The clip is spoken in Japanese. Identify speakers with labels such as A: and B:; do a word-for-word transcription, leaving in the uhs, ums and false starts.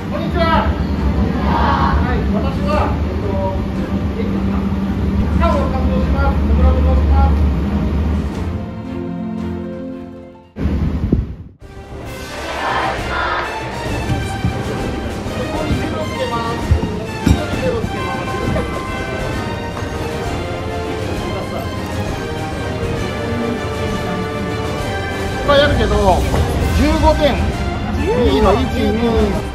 A: こんにちは。はい、私は、えっと、えっと、カを担当します。野村と申します。ここにゼロつけます。ここにゼロつけます。いっぱいあるけど、じゅうごてん。いいの、いち、に、